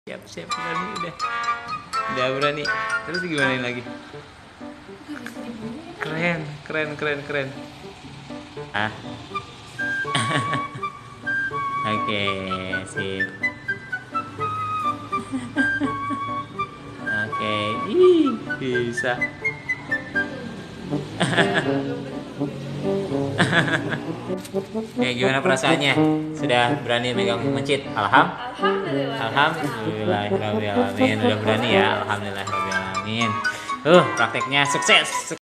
Siap berani udah berani. Terus gimana lagi? Keren. Ah. Oke, sip. Oke, bisa. Gimana perasaannya? Sudah berani megang mencit? Alhamdulillahirobbilalamin. Udah berani ya? Alhamdulillahirobbilalamin. Prakteknya sukses.